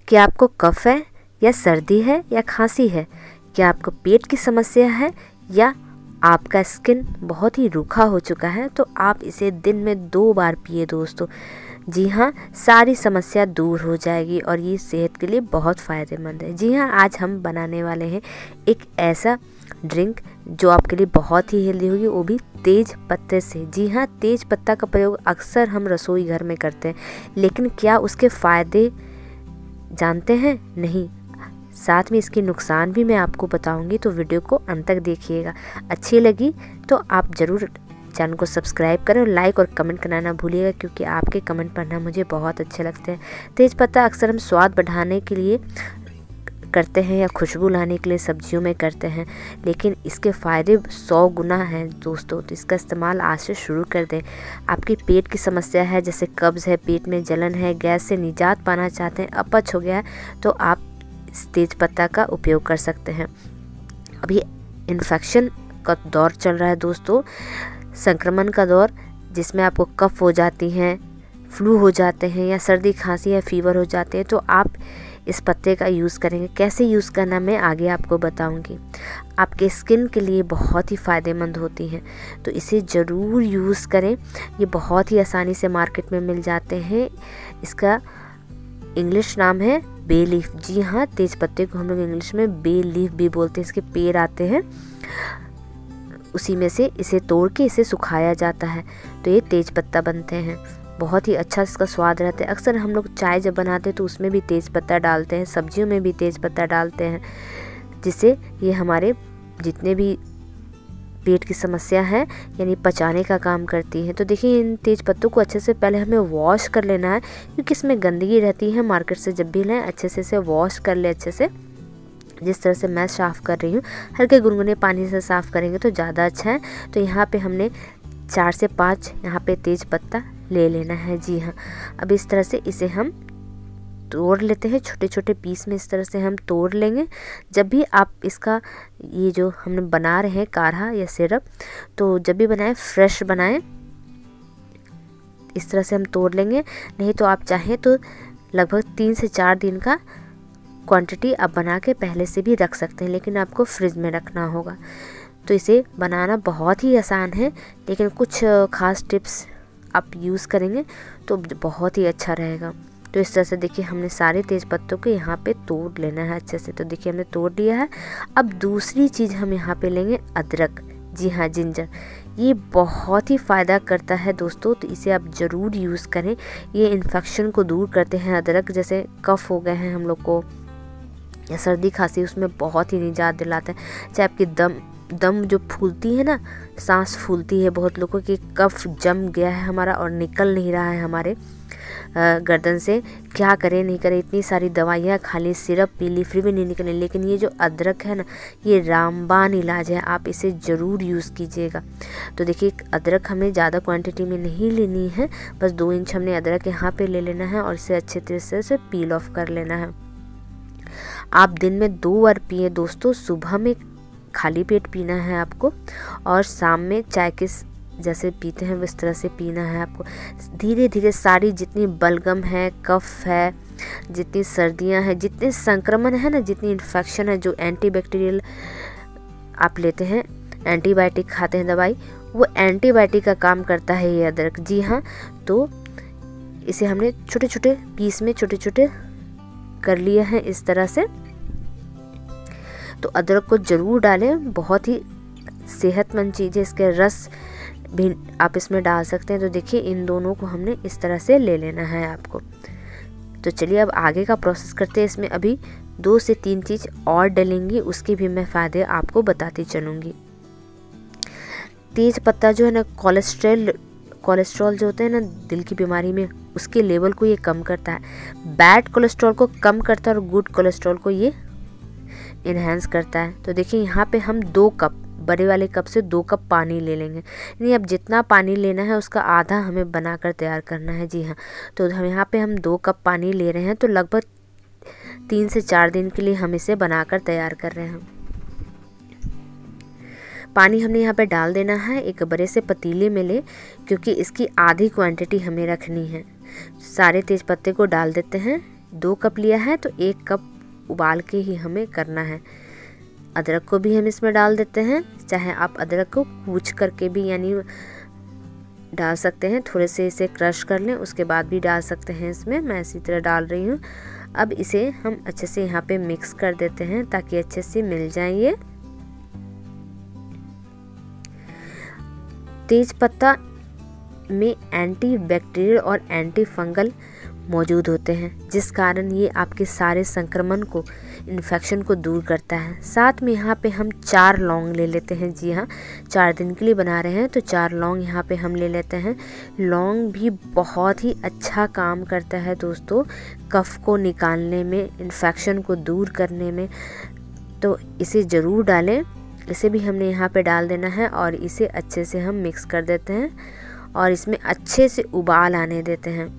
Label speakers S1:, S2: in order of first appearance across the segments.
S1: क्या आपको कफ है या सर्दी है या खांसी है? क्या आपको पेट की समस्या है या आपका स्किन बहुत ही रूखा हो चुका है? तो आप इसे दिन में 2 बार पिए दोस्तों। जी हाँ, सारी समस्या दूर हो जाएगी और ये सेहत के लिए बहुत फ़ायदेमंद है। जी हाँ, आज हम बनाने वाले हैं एक ऐसा ड्रिंक जो आपके लिए बहुत ही हेल्दी होगी, वो भी तेज पत्ते से। जी हाँ, तेज पत्ता का प्रयोग अक्सर हम रसोई घर में करते हैं, लेकिन क्या उसके फ़ायदे जानते हैं? नहीं। साथ में इसके नुकसान भी मैं आपको बताऊंगी, तो वीडियो को अंत तक देखिएगा। अच्छी लगी तो आप ज़रूर चैनल को सब्सक्राइब करें और लाइक और कमेंट करना ना भूलिएगा, क्योंकि आपके कमेंट पढ़ना मुझे बहुत अच्छे लगते हैं। तेज पत्ता अक्सर हम स्वाद बढ़ाने के लिए करते हैं या खुशबू लाने के लिए सब्जियों में करते हैं, लेकिन इसके फ़ायदे 100 गुना हैं दोस्तों। तो इसका इस्तेमाल आज से शुरू कर दें। आपकी पेट की समस्या है, जैसे कब्ज़ है, पेट में जलन है, गैस से निजात पाना चाहते हैं, अपच हो गया है, तो आप इस तेज पत्ता का उपयोग कर सकते हैं। अभी इन्फेक्शन का दौर चल रहा है दोस्तों, संक्रमण का दौर, जिसमें आपको कफ हो जाती हैं, फ्लू हो जाते हैं या सर्दी खांसी या फीवर हो जाते हैं, तो आप इस पत्ते का यूज़ करेंगे। कैसे यूज़ करना मैं आगे आपको बताऊंगी। आपके स्किन के लिए बहुत ही फ़ायदेमंद होती हैं, तो इसे ज़रूर यूज़ करें। ये बहुत ही आसानी से मार्केट में मिल जाते हैं। इसका इंग्लिश नाम है बे लीफ। जी हाँ, तेज पत्ते को हम लोग इंग्लिश में बे लीफ भी बोलते हैं। इसके पेड़ आते हैं, उसी में से इसे तोड़ के इसे सुखाया जाता है, तो ये तेज पत्ता बनते हैं। बहुत ही अच्छा इसका स्वाद रहता है। अक्सर हम लोग चाय जब बनाते हैं तो उसमें भी तेज पत्ता डालते हैं, सब्जियों में भी तेज पत्ता डालते हैं, जिससे ये हमारे जितने भी पेट की समस्या है यानी पचाने का काम करती है। तो देखिए, इन तेज पत्तों को अच्छे से पहले हमें वॉश कर लेना है, क्योंकि इसमें गंदगी रहती है। मार्केट से जब भी लें अच्छे से इसे वॉश कर ले, अच्छे से, जिस तरह से मैं साफ़ कर रही हूँ। हल्के गुनगुने पानी से साफ़ करेंगे तो ज़्यादा अच्छा है। तो यहाँ पे हमने 4 से 5 यहाँ पे तेज पत्ता ले लेना है। जी हाँ, अब इस तरह से इसे हम तोड़ लेते हैं, छोटे छोटे पीस में इस तरह से हम तोड़ लेंगे। जब भी आप इसका ये जो हमने बना रहे हैं काढ़ा या सिरप, तो जब भी बनाएं फ्रेश बनाएं, इस तरह से हम तोड़ लेंगे। नहीं तो आप चाहें तो लगभग 3 से 4 दिन का क्वांटिटी आप बना के पहले से भी रख सकते हैं, लेकिन आपको फ्रिज में रखना होगा। तो इसे बनाना बहुत ही आसान है, लेकिन कुछ ख़ास टिप्स आप यूज़ करेंगे तो बहुत ही अच्छा रहेगा। तो इस तरह से देखिए, हमने सारे तेज पत्तों को यहाँ पे तोड़ लेना है अच्छे से। तो देखिए, हमने तोड़ लिया है। अब दूसरी चीज़ हम यहाँ पे लेंगे अदरक। जी हाँ, जिंजर। ये बहुत ही फ़ायदा करता है दोस्तों, तो इसे आप ज़रूर यूज़ करें। ये इन्फेक्शन को दूर करते हैं। अदरक जैसे कफ़ हो गए हैं हम लोग को या सर्दी खांसी, उसमें बहुत ही निजात दिलाता है। चाहे आपकी दम जो फूलती है ना, सांस फूलती है, बहुत लोगों की कफ जम गया है हमारा और निकल नहीं रहा है हमारे गर्दन से, क्या करें नहीं करें, इतनी सारी दवाइयाँ खा ली, सिरप पी ली, फिर भी नहीं निकले। लेकिन ये जो अदरक है ना, ये रामबाण इलाज है, आप इसे ज़रूर यूज़ कीजिएगा। तो देखिए, अदरक हमें ज़्यादा क्वांटिटी में नहीं लेनी है, बस 2 इंच हमने अदरक यहाँ पे ले लेना है और इसे अच्छे तरह से पील ऑफ कर लेना है। आप दिन में 2 बार पिए दोस्तों। सुबह में खाली पेट पीना है आपको, और शाम में चाय के जैसे पीते हैं इस तरह से पीना है आपको। धीरे धीरे सारी जितनी बलगम है, कफ है, जितनी सर्दियां हैं, जितने संक्रमण है ना, जितनी इन्फेक्शन है, जो एंटीबैक्टीरियल आप लेते हैं, एंटीबायोटिक खाते हैं दवाई, वो एंटीबायोटिक का काम करता है ये अदरक। जी हाँ, तो इसे हमने छोटे छोटे पीस में छोटे छोटे कर लिए हैं इस तरह से। तो अदरक को ज़रूर डालें, बहुत ही सेहतमंद चीज़ है। इसके रस भी आप इसमें डाल सकते हैं। तो देखिए, इन दोनों को हमने इस तरह से ले लेना है आपको। तो चलिए अब आगे का प्रोसेस करते हैं। इसमें अभी 2 से 3 चीज़ और डलेंगी, उसके भी मैं फ़ायदे आपको बताती चलूँगी। तेज पत्ता जो है ना, कोलेस्ट्रॉल जो होते हैं ना दिल की बीमारी में, उसके लेवल को ये कम करता है। बैड कोलेस्ट्रॉल को कम करता है और गुड कोलेस्ट्रॉल को ये इन्हेंस करता है। तो देखिए, यहाँ पे हम 2 कप, बड़े वाले कप से 2 कप पानी ले लेंगे। यानी अब जितना पानी लेना है उसका आधा हमें बनाकर तैयार करना है। जी हाँ, तो हम यहाँ पे 2 कप पानी ले रहे हैं, तो लगभग 3 से 4 दिन के लिए हम इसे बनाकर तैयार कर रहे हैं। पानी हमने यहाँ पे डाल देना है, एक बड़े से पतीले में ले, क्योंकि इसकी आधी क्वांटिटी हमें रखनी है। सारे तेज पत्ते को डाल देते हैं 2 कप लिया है तो 1 कप उबाल के ही हमें करना है। अदरक को भी हम इसमें डाल देते हैं, चाहे आप अदरक को कूच करके भी यानी डाल सकते हैं, थोड़े से इसे क्रश कर लें उसके बाद भी डाल सकते हैं इसमें। मैं इसी तरह डाल रही हूँ। अब इसे हम अच्छे से यहाँ पे मिक्स कर देते हैं ताकि अच्छे से मिल जाए ये। तेज पत्ता में एंटी बैक्टीरियल और एंटी फंगल मौजूद होते हैं, जिस कारण ये आपके सारे संक्रमण को, इन्फेक्शन को दूर करता है। साथ में यहाँ पे हम 4 लौंग ले लेते हैं। जी हाँ, 4 दिन के लिए बना रहे हैं तो 4 लौंग यहाँ पे हम ले लेते हैं। लौंग भी बहुत ही अच्छा काम करता है दोस्तों, कफ को निकालने में, इन्फेक्शन को दूर करने में, तो इसे ज़रूर डालें। इसे भी हमने यहाँ पे डाल देना है और इसे अच्छे से हम मिक्स कर देते हैं और इसमें अच्छे से उबाल आने देते हैं।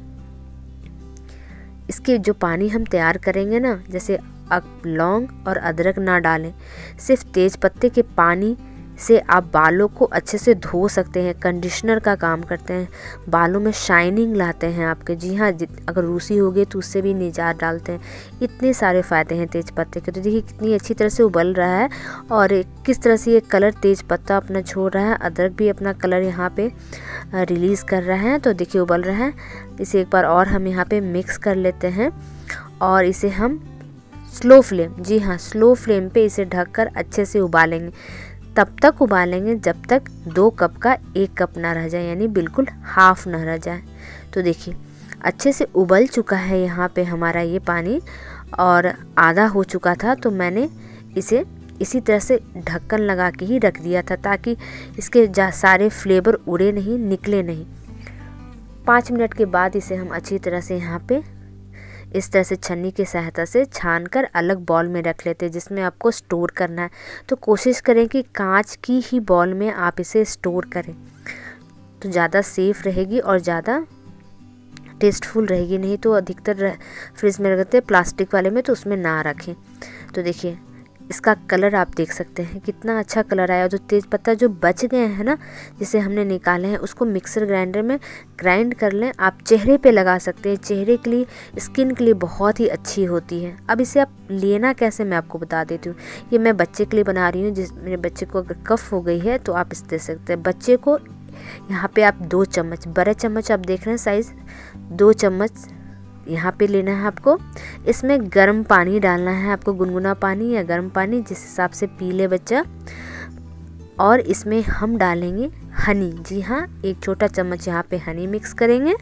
S1: इसके जो पानी हम तैयार करेंगे ना, जैसे लौंग और अदरक ना डालें, सिर्फ तेज पत्ते के पानी से आप बालों को अच्छे से धो सकते हैं, कंडीशनर का काम करते हैं, बालों में शाइनिंग लाते हैं आपके। जी हाँ, अगर रूसी हो गई तो उससे भी निजात डालते हैं। इतने सारे फ़ायदे हैं तेज पत्ते के। तो देखिए कितनी अच्छी तरह से उबल रहा है और किस तरह से ये कलर तेज पत्ता अपना छोड़ रहा है, अदरक भी अपना कलर यहाँ पे रिलीज़ कर रहा है। तो देखिए उबल रहा है। इसे एक बार और हम यहाँ पे मिक्स कर लेते हैं और इसे हम स्लो फ्लेम, जी हाँ स्लो फ्लेम पे इसे ढककर अच्छे से उबालेंगे। तब तक उबालेंगे जब तक 2 कप का 1 कप ना रह जाए, यानी बिल्कुल हाफ ना रह जाए। तो देखिए अच्छे से उबल चुका है यहाँ पे हमारा ये पानी और आधा हो चुका था, तो मैंने इसे इसी तरह से ढक्कन लगा के ही रख दिया था ताकि इसके सारे फ्लेवर उड़े नहीं, निकले नहीं। 5 मिनट के बाद इसे हम अच्छी तरह से यहाँ पे इस तरह से छन्नी की सहायता से छानकर अलग बॉल में रख लेते हैं, जिसमें आपको स्टोर करना है। तो कोशिश करें कि कांच की ही बॉल में आप इसे स्टोर करें, तो ज़्यादा सेफ रहेगी और ज़्यादा टेस्टफुल रहेगी। नहीं तो अधिकतर फ्रिज में रखते हैं प्लास्टिक वाले में, तो उसमें ना रखें। तो देखिए इसका कलर आप देख सकते हैं कितना अच्छा कलर आया। जो तेज पत्ता जो बच गए हैं ना, जिसे हमने निकाले हैं, उसको मिक्सर ग्राइंडर में ग्राइंड कर लें। आप चेहरे पे लगा सकते हैं, चेहरे के लिए, स्किन के लिए बहुत ही अच्छी होती है। अब इसे आप लेना कैसे मैं आपको बता देती हूँ। ये मैं बच्चे के लिए बना रही हूँ, जिस मेरे बच्चे को अगर कफ हो गई है तो आप इसे दे सकते हैं। बच्चे को यहाँ पे आप 2 चम्मच, बड़े चम्मच आप देख रहे हैं साइज़, 2 चम्मच यहाँ पे लेना है आपको। इसमें गर्म पानी डालना है आपको, गुनगुना पानी या गर्म पानी, जिस हिसाब से पी ले बच्चा। और इसमें हम डालेंगे हनी। जी हाँ, 1 छोटा चम्मच यहाँ पे हनी मिक्स करेंगे।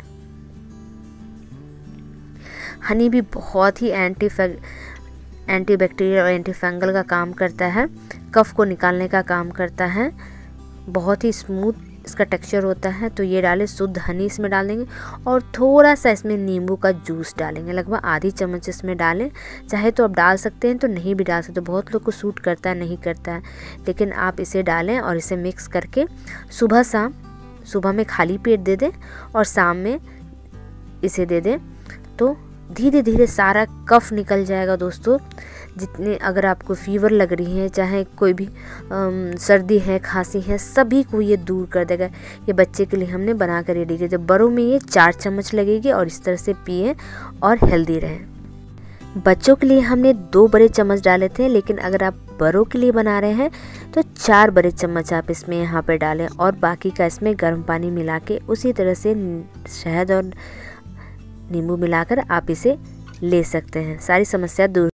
S1: हनी भी बहुत ही एंटी बैक्टीरियल और एंटी फंगल का काम करता है, कफ को निकालने का काम करता है। बहुत ही स्मूथ इसका टेक्सचर होता है। तो ये डालें, शुद्ध हनी इसमें डाल देंगे और थोड़ा सा इसमें नींबू का जूस डालेंगे, लगभग आधी चम्मच इसमें डालें। चाहे तो आप डाल सकते हैं, तो नहीं भी डाल सकते। बहुत लोग को सूट करता है, नहीं करता है, लेकिन आप इसे डालें और इसे मिक्स करके सुबह शाम, सुबह में खाली पेट दे दें और शाम में इसे दे दें, तो धीरे धीरे सारा कफ निकल जाएगा दोस्तों। जितने अगर आपको फीवर लग रही है, चाहे कोई भी सर्दी है, खांसी है, सभी को ये दूर कर देगा। ये बच्चे के लिए हमने बना कर रेडी किया। बड़ों में ये 4 चम्मच लगेगी और इस तरह से पिए और हेल्दी रहें। बच्चों के लिए हमने 2 बड़े चम्मच डाले थे, लेकिन अगर आप बड़ों के लिए बना रहे हैं तो 4 बड़े चम्मच आप इसमें यहाँ पर डालें और बाकी का इसमें गर्म पानी मिला के उसी तरह से शहद और नींबू मिलाकर आप इसे ले सकते हैं। सारी समस्या दूर